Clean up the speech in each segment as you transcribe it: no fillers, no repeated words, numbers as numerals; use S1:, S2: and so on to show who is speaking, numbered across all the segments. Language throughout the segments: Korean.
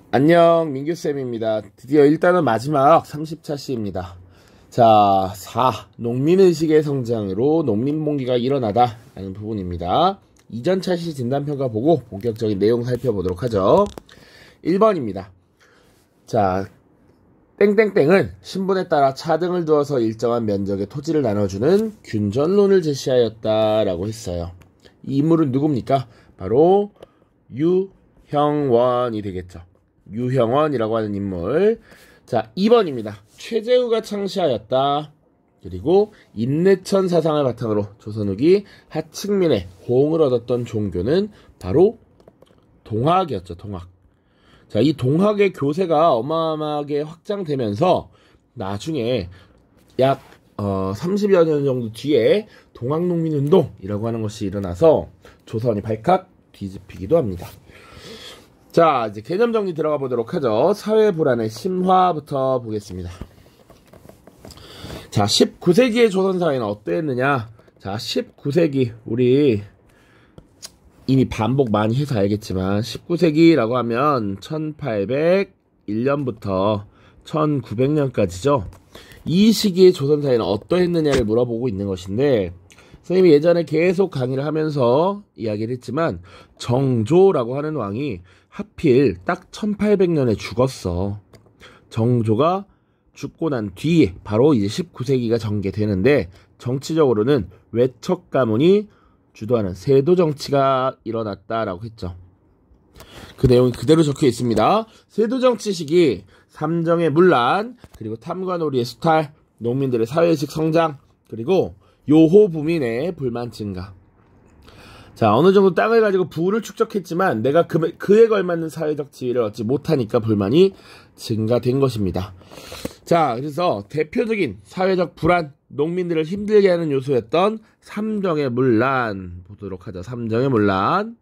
S1: 안녕, 민규쌤입니다. 드디어 일단은 마지막 30차 시입니다. 자, 4. 농민의식의 성장으로 농민봉기가 일어나다 라는 부분입니다. 이전 차시 진단평가 보고 본격적인 내용 살펴보도록 하죠. 1번입니다. 자, 땡땡땡은 신분에 따라 차등을 두어서 일정한 면적의 토지를 나눠주는 균전론을 제시하였다라고 했어요. 이 인물은 누굽니까? 바로 유형원이 되겠죠. 유형원이라고 하는 인물. 자, 2번입니다. 최재우가 창시하였다. 그리고 인내천 사상을 바탕으로 조선 후기 하층민의 호응을 얻었던 종교는 바로 동학이었죠. 동학. 자, 이 동학의 교세가 어마어마하게 확장되면서 나중에 약 30여 년 정도 뒤에 동학농민운동이라고 하는 것이 일어나서 조선이 발칵 뒤집히기도 합니다. 자, 이제 개념 정리 들어가 보도록 하죠. 사회 불안의 심화부터 보겠습니다. 자, 19세기의 조선 사회는 어땠느냐? 자, 19세기 우리 이미 반복 많이 해서 알겠지만 19세기라고 하면 1801년부터 1900년까지죠. 이 시기의 조선 사회는 어떠했느냐를 물어보고 있는 것인데, 선생님이 예전에 계속 강의를 하면서 이야기를 했지만 정조라고 하는 왕이 하필 딱 1800년에 죽었어. 정조가 죽고 난 뒤에 바로 이제 19세기가 전개되는데, 정치적으로는 외척 가문이 주도하는 세도 정치가 일어났다라고 했죠. 그 내용이 그대로 적혀 있습니다. 세도 정치 시기 삼정의 문란, 그리고 탐관오리의 수탈, 농민들의 사회의식 성장, 그리고 요호 부민의 불만 증가. 자, 어느 정도 땅을 가지고 부를 축적했지만 내가 그에 걸맞는 사회적 지위를 얻지 못하니까 불만이 증가된 것입니다. 자, 그래서 대표적인 사회적 불안, 농민들을 힘들게 하는 요소였던 삼정의 문란 보도록 하죠. 삼정의 문란.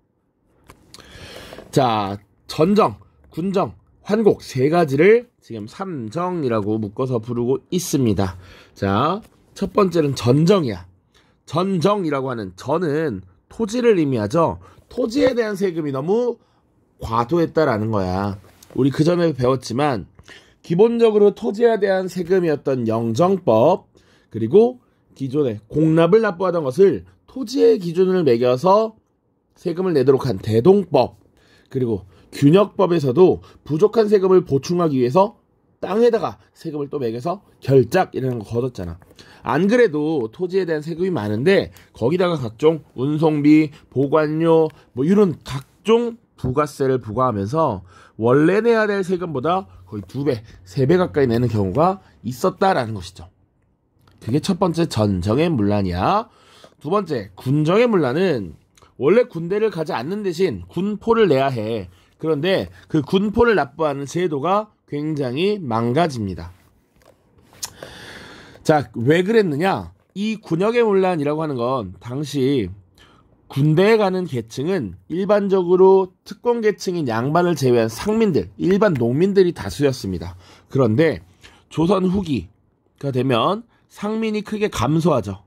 S1: 자, 전정, 군정, 환곡 세 가지를 지금 삼정이라고 묶어서 부르고 있습니다. 자, 첫 번째는 전정이야. 전정이라고 하는 전은 토지를 의미하죠. 토지에 대한 세금이 너무 과도했다라는 거야. 우리 그 전에 배웠지만 기본적으로 토지에 대한 세금이었던 영정법, 그리고 기존에 공납을 납부하던 것을 토지의 기준을 매겨서 세금을 내도록 한 대동법, 그리고 균역법에서도 부족한 세금을 보충하기 위해서 땅에다가 세금을 또 매겨서 결작이라는 거 걷었잖아. 안 그래도 토지에 대한 세금이 많은데 거기다가 각종 운송비, 보관료 뭐 이런 각종 부가세를 부과하면서 원래 내야 될 세금보다 거의 2배, 3배 가까이 내는 경우가 있었다라는 것이죠. 그게 첫 번째 전정의 문란이야. 두 번째 군정의 문란은 원래 군대를 가지 않는 대신 군포를 내야 해. 그런데 그 군포를 납부하는 제도가 굉장히 망가집니다. 자, 왜 그랬느냐? 이 군역의 문란이라고 하는 건 당시 군대에 가는 계층은 일반적으로 특권 계층인 양반을 제외한 상민들, 일반 농민들이 다수였습니다. 그런데 조선 후기가 되면 상민이 크게 감소하죠.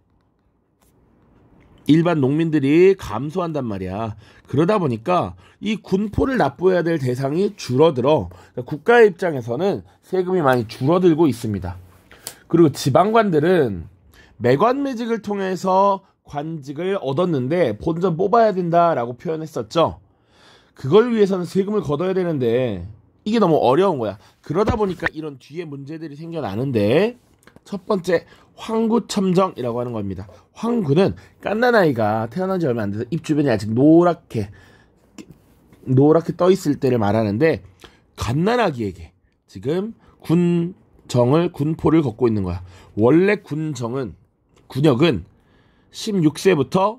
S1: 일반 농민들이 감소한단 말이야. 그러다 보니까 이 군포를 납부해야 될 대상이 줄어들어. 그러니까 국가의 입장에서는 세금이 많이 줄어들고 있습니다. 그리고 지방관들은 매관매직을 통해서 관직을 얻었는데 본전 뽑아야 된다라고 표현했었죠. 그걸 위해서는 세금을 걷어야 되는데 이게 너무 어려운 거야. 그러다 보니까 이런 뒤에 문제들이 생겨나는데, 첫 번째 황구첨정이라고 하는 겁니다. 황구는 갓난아이가 태어난 지 얼마 안 돼서 입 주변이 아직 노랗게 떠 있을 때를 말하는데, 갓난아기에게 지금 군포를 걷고 있는 거야. 원래 군역은 16세부터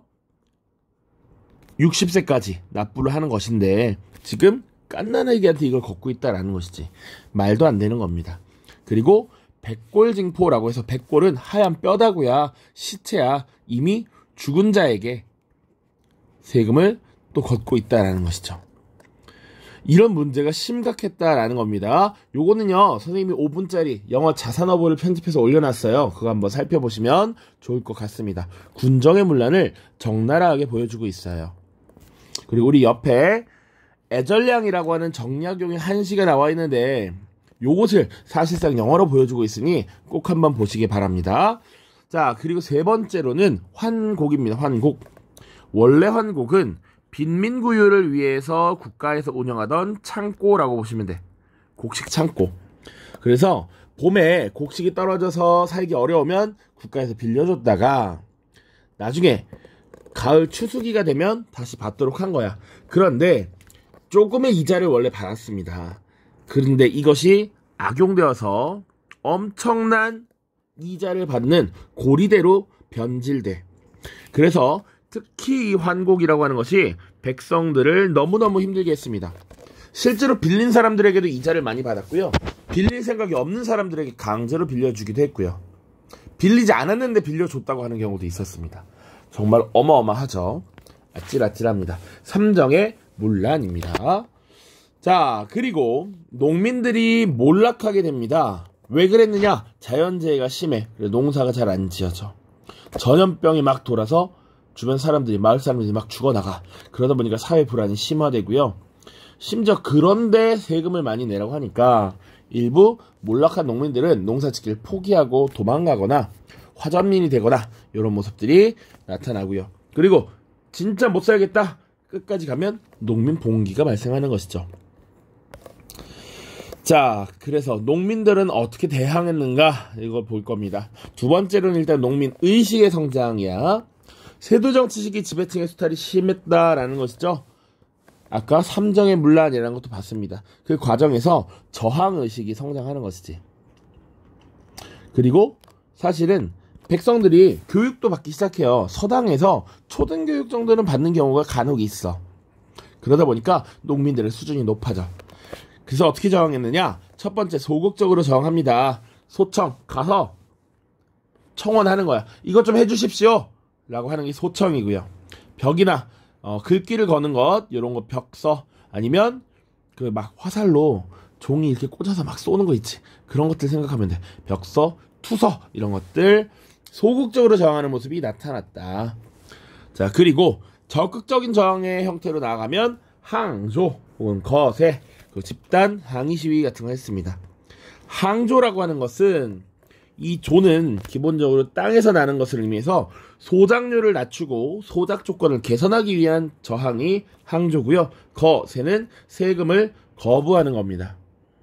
S1: 60세까지 납부를 하는 것인데 지금 갓난아기한테 이걸 걷고 있다라는 것이지. 말도 안 되는 겁니다. 그리고 백골징포라고 해서, 백골은 하얀 뼈다구야, 시체야, 이미 죽은 자에게 세금을 또 걷고 있다라는 것이죠. 이런 문제가 심각했다라는 겁니다. 요거는요, 선생님이 5분짜리 영어 자산어보를 편집해서 올려놨어요. 그거 한번 살펴보시면 좋을 것 같습니다. 군정의 문란을 적나라하게 보여주고 있어요. 그리고 우리 옆에 애절량이라고 하는 정약용의 한시가 나와 있는데 요것을 사실상 영어로 보여주고 있으니 꼭 한번 보시기 바랍니다. 자, 그리고 세 번째로는 환곡입니다. 환곡. 원래 환곡은 빈민구유를 위해서 국가에서 운영하던 창고라고 보시면 돼. 곡식 창고. 그래서 봄에 곡식이 떨어져서 살기 어려우면 국가에서 빌려줬다가 나중에 가을 추수기가 되면 다시 받도록 한 거야. 그런데 조금의 이자를 원래 받았습니다. 그런데 이것이 악용되어서 엄청난 이자를 받는 고리대로 변질돼. 그래서 특히 이 환곡이라고 하는 것이 백성들을 너무너무 힘들게 했습니다. 실제로 빌린 사람들에게도 이자를 많이 받았고요. 빌릴 생각이 없는 사람들에게 강제로 빌려주기도 했고요. 빌리지 않았는데 빌려줬다고 하는 경우도 있었습니다. 정말 어마어마하죠. 아찔아찔합니다. 삼정의 문란입니다. 자, 그리고 농민들이 몰락하게 됩니다. 왜 그랬느냐? 자연재해가 심해. 농사가 잘 안 지어져. 전염병이 막 돌아서 주변 사람들이, 마을 사람들이 막 죽어나가. 그러다 보니까 사회 불안이 심화되고요. 심지어 그런데 세금을 많이 내라고 하니까 일부 몰락한 농민들은 농사짓기를 포기하고 도망가거나 화전민이 되거나 이런 모습들이 나타나고요. 그리고 진짜 못 살겠다 끝까지 가면 농민 봉기가 발생하는 것이죠. 자, 그래서 농민들은 어떻게 대항했는가 이걸 볼 겁니다. 두 번째로는 일단 농민 의식의 성장이야. 세도정치 시기 지배층의 수탈이 심했다라는 것이죠. 아까 삼정의 문란이라는 것도 봤습니다. 그 과정에서 저항의식이 성장하는 것이지. 그리고 사실은 백성들이 교육도 받기 시작해요. 서당에서 초등교육 정도는 받는 경우가 간혹 있어. 그러다 보니까 농민들의 수준이 높아져. 그래서 어떻게 저항했느냐? 첫 번째, 소극적으로 저항합니다. 소청 가서 청원하는 거야. 이것 좀 해주십시오 라고 하는 게 소청이고요. 벽이나 글귀를 거는 것, 이런 거 벽서, 아니면 그 막 화살로 종이 이렇게 꽂아서 막 쏘는 거 있지. 그런 것들 생각하면 돼. 벽서, 투서, 이런 것들 소극적으로 저항하는 모습이 나타났다. 자, 그리고 적극적인 저항의 형태로 나아가면 항조 혹은 거세, 그 집단 항의 시위 같은 거 했습니다. 항조라고 하는 것은 이 조는 기본적으로 땅에서 나는 것을 의미해서 소작률을 낮추고 소작 조건을 개선하기 위한 저항이 항조고요. 거세는 세금을 거부하는 겁니다.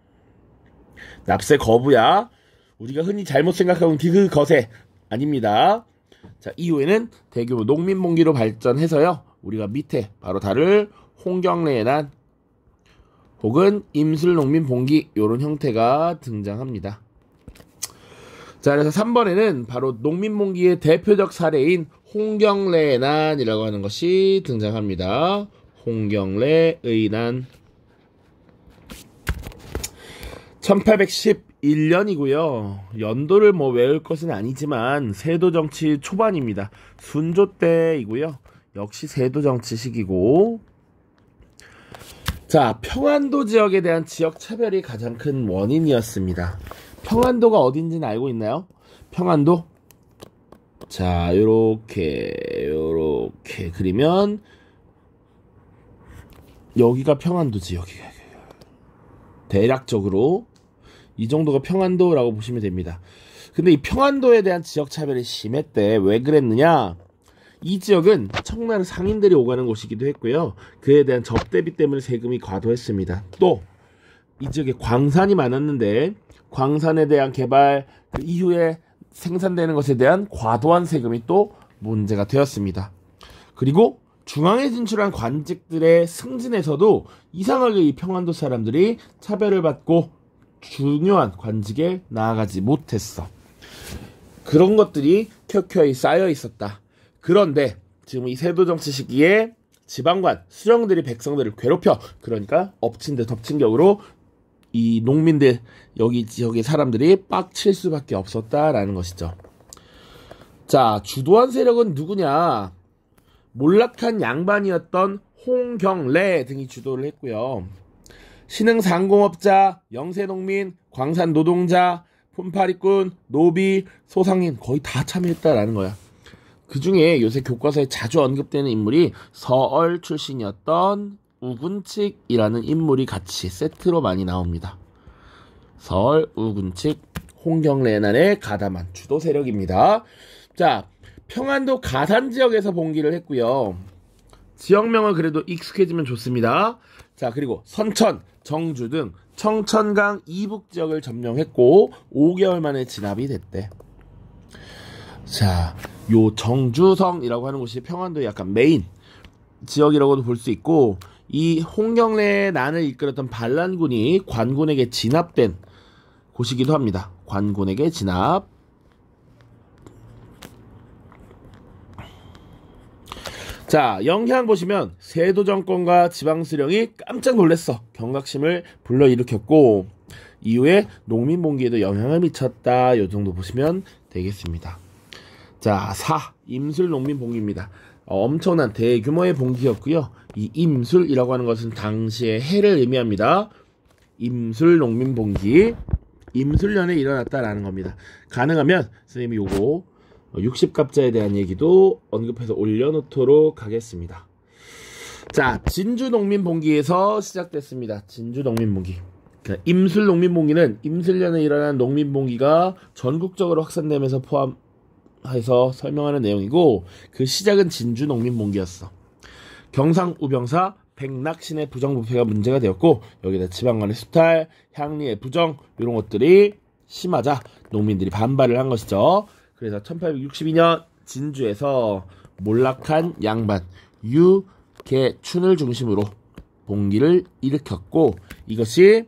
S1: 납세 거부야. 우리가 흔히 잘못 생각하는 그 거세 아닙니다. 자, 이후에는 대규모 농민봉기로 발전해서요. 우리가 밑에 바로 다룰 홍경래의 난 혹은 임술농민봉기 이런 형태가 등장합니다. 자, 그래서 3번에는 바로 농민봉기의 대표적 사례인 홍경래의 난이라고 하는 것이 등장합니다. 홍경래의 난 1811년이고요. 연도를 외울 것은 아니지만 세도정치 초반입니다. 순조 때이고요. 역시 세도정치 시기고. 자, 평안도 지역에 대한 지역 차별이 가장 큰 원인이었습니다. 평안도가 어딘지는 알고 있나요? 평안도? 자, 요렇게 그리면 여기가 평안도지. 여기가 대략적으로 이 정도가 평안도라고 보시면 됩니다. 근데 이 평안도에 대한 지역 차별이 심했대. 왜 그랬느냐? 이 지역은 청나라 상인들이 오가는 곳이기도 했고요. 그에 대한 접대비 때문에 세금이 과도했습니다. 또 이 지역에 광산이 많았는데 광산에 대한 개발, 그 이후에 생산되는 것에 대한 과도한 세금이 또 문제가 되었습니다. 그리고 중앙에 진출한 관직들의 승진에서도 이상하게 이 평안도 사람들이 차별을 받고 중요한 관직에 나아가지 못했어. 그런 것들이 켜켜이 쌓여 있었다. 그런데 지금 이 세도정치 시기에 지방관, 수령들이 백성들을 괴롭혀, 그러니까 엎친 데 덮친 격으로 이 농민들, 여기 지역의 사람들이 빡칠 수밖에 없었다라는 것이죠. 자, 주도한 세력은 누구냐? 몰락한 양반이었던 홍경래 등이 주도를 했고요. 신흥상공업자, 영세농민, 광산노동자, 폰파리꾼, 노비, 소상인 거의 다 참여했다라는 거야. 그 중에 요새 교과서에 자주 언급되는 인물이 서얼 출신이었던 우군칙이라는 인물이 같이 세트로 많이 나옵니다. 설, 우군칙, 홍경래난에 가담한 주도 세력입니다. 자, 평안도 가산지역에서 봉기를 했고요. 지역명은 그래도 익숙해지면 좋습니다. 자, 그리고 선천, 정주 등 청천강 이북 지역을 점령했고 5개월 만에 진압이 됐대. 자, 요 정주성이라고 하는 곳이 평안도의 약간 메인 지역이라고도 볼 수 있고, 이 홍경래의 난을 이끌었던 반란군이 관군에게 진압된 곳이기도 합니다. 관군에게 진압. 자, 영향 보시면 세도 정권과 지방수령이 깜짝 놀랐어. 경각심을 불러일으켰고, 이후에 농민봉기에도 영향을 미쳤다. 요 정도 보시면 되겠습니다. 자, 임술 농민봉기입니다. 엄청난 대규모의 봉기였고요. 이 임술이라고 하는 것은 당시의 해를 의미합니다. 임술 농민봉기, 임술년에 일어났다라는 겁니다. 가능하면 선생님이 요거 60갑자에 대한 얘기도 언급해서 올려놓도록 하겠습니다. 자, 진주 농민봉기에서 시작됐습니다. 진주 농민봉기. 그러니까 임술 농민봉기는 임술년에 일어난 농민봉기가 전국적으로 확산되면서 포함해서 설명하는 내용이고, 그 시작은 진주 농민봉기였어. 경상 우병사 백낙신의 부정부패가 문제가 되었고, 여기다 지방간의 수탈, 향리의 부정 이런 것들이 심하자 농민들이 반발을 한 것이죠. 그래서 1862년 진주에서 몰락한 양반 유계춘을 중심으로 봉기를 일으켰고, 이것이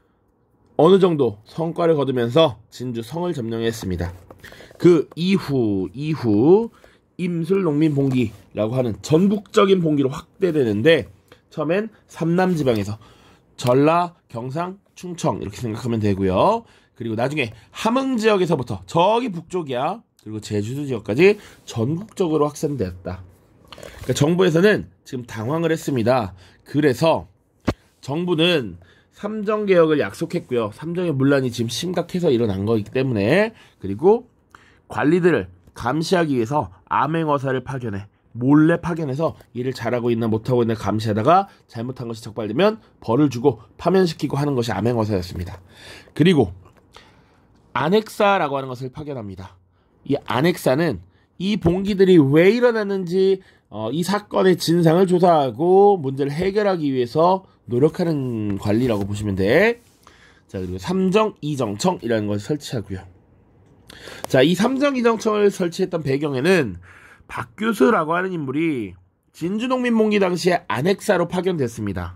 S1: 어느 정도 성과를 거두면서 진주 성을 점령했습니다. 그 이후 임술 농민 봉기라고 하는 전국적인 봉기로 확대되는데, 처음엔 삼남지방에서 전라, 경상, 충청 이렇게 생각하면 되고요. 그리고 나중에 함흥 지역에서부터 저기 북쪽이야, 그리고 제주도 지역까지 전국적으로 확산되었다. 그러니까 정부에서는 지금 당황을 했습니다. 그래서 정부는 삼정개혁을 약속했고요. 삼정의 문란이 지금 심각해서 일어난 거기 때문에, 그리고 관리들을 감시하기 위해서 암행어사를 파견해 몰래 파견해서 일을 잘하고 있나 못하고 있나 감시하다가 잘못한 것이 적발되면 벌을 주고 파면시키고 하는 것이 암행어사였습니다. 그리고 안핵사라고 하는 것을 파견합니다. 이 안핵사는 이 봉기들이 왜 일어났는지 이 사건의 진상을 조사하고 문제를 해결하기 위해서 노력하는 관리라고 보시면 돼. 자, 그리고 삼정이정청이라는 것을 설치하고요. 자, 이 삼정이정청을 설치했던 배경에는 박규수라고 하는 인물이 진주농민봉기 당시에 안핵사로 파견됐습니다.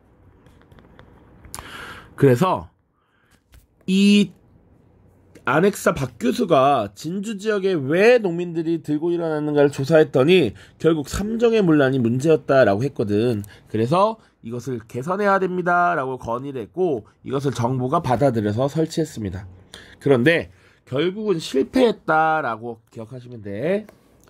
S1: 그래서 이 안핵사 박규수가 진주 지역에 왜 농민들이 들고 일어났는가를 조사했더니 결국 삼정의 문란이 문제였다라고 했거든. 그래서 이것을 개선해야 됩니다 라고 건의를 했고, 이것을 정부가 받아들여서 설치했습니다. 그런데 결국은 실패했다라고 기억하시면 돼.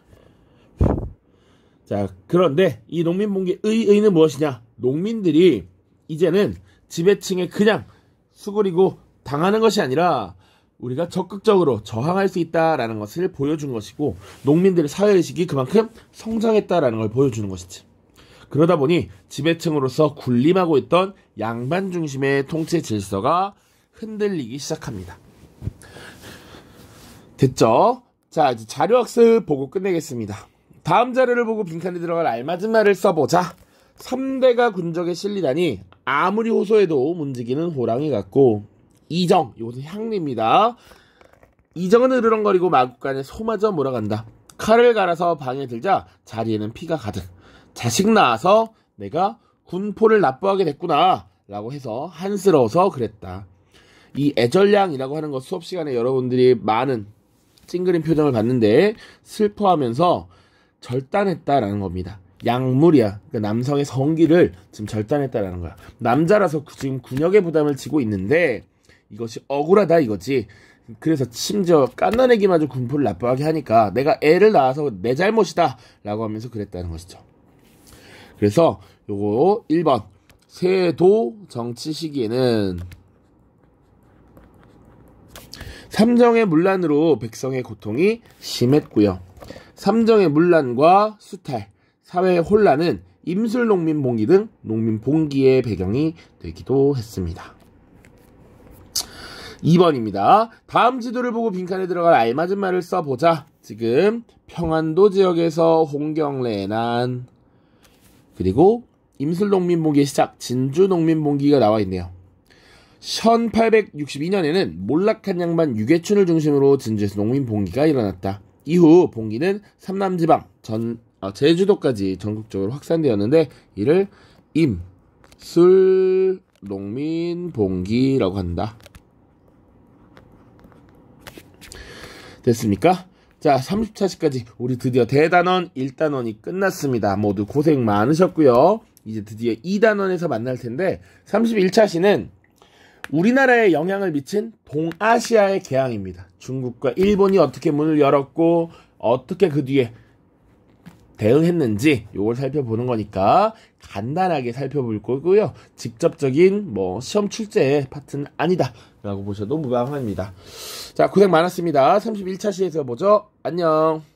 S1: 자, 그런데 이 농민봉기의 의의는 무엇이냐? 농민들이 이제는 지배층에 그냥 수그리고 당하는 것이 아니라 우리가 적극적으로 저항할 수 있다라는 것을 보여준 것이고, 농민들의 사회의식이 그만큼 성장했다라는 걸 보여주는 것이지. 그러다 보니 지배층으로서 군림하고 있던 양반 중심의 통치 질서가 흔들리기 시작합니다. 됐죠? 자, 이제 자료학습 보고 끝내겠습니다. 다음 자료를 보고 빈칸에 들어갈 알맞은 말을 써보자. 3대가 군적에 실리다니 아무리 호소해도 움직이는 호랑이 같고, 이정, 이것은 향리입니다. 이정은 으르렁거리고 마구간에 소마저 몰아간다. 칼을 갈아서 방에 들자 자리에는 피가 가득. 자식 낳아서 내가 군포를 납부하게 됐구나 라고 해서 한스러워서 그랬다. 이 애절량이라고 하는 것 수업 시간에 여러분들이 많은 찡그린 표정을 봤는데 슬퍼하면서 절단했다라는 겁니다. 약물이야. 그러니까 남성의 성기를 지금 절단했다라는 거야. 남자라서 지금 군역의 부담을 지고 있는데 이것이 억울하다 이거지. 그래서 심지어 깐난애기마저 군포를 납부하게 하니까 내가 애를 낳아서 내 잘못이다 라고 하면서 그랬다는 것이죠. 그래서 요거 1번 세도 정치 시기에는 삼정의 문란으로 백성의 고통이 심했고요. 삼정의 문란과 수탈, 사회의 혼란은 임술농민봉기 등 농민봉기의 배경이 되기도 했습니다. 2번입니다. 다음 지도를 보고 빈칸에 들어갈 알맞은 말을 써보자. 지금 평안도 지역에서 홍경래의 난, 그리고 임술농민봉기의 시작 진주농민봉기가 나와 있네요. 1862년에는 몰락한 양반 유계춘을 중심으로 진주에서 농민봉기가 일어났다. 이후 봉기는 삼남지방 제주도까지 전국적으로 확산되었는데 이를 임술농민봉기라고 한다. 됐습니까? 자, 30차시까지 우리 드디어 대단원 1단원이 끝났습니다. 모두 고생 많으셨고요. 이제 드디어 2단원에서 만날 텐데 31차시는 우리나라에 영향을 미친 동아시아의 개항입니다. 중국과 일본이 어떻게 문을 열었고 어떻게 그 뒤에 대응했는지 요걸 살펴보는 거니까 간단하게 살펴볼 거고요. 직접적인 시험 출제 파트는 아니다 라고 보셔도 무방합니다. 자, 고생 많았습니다. 31차 시에서 보죠. 안녕.